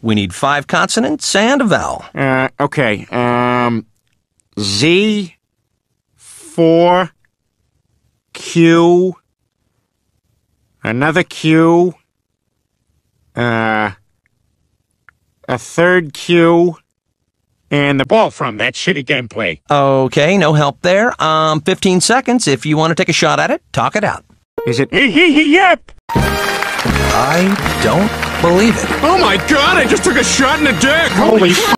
We need 5 consonants and a vowel. Okay. Z, 4, Q, another Q, a third Q, and the ball from that shitty gameplay. Okay, no help there. 15 seconds. If you want to take a shot at it, talk it out. Is it yep? I don't believe it. Oh my god, I just took a shot in the dick! Holy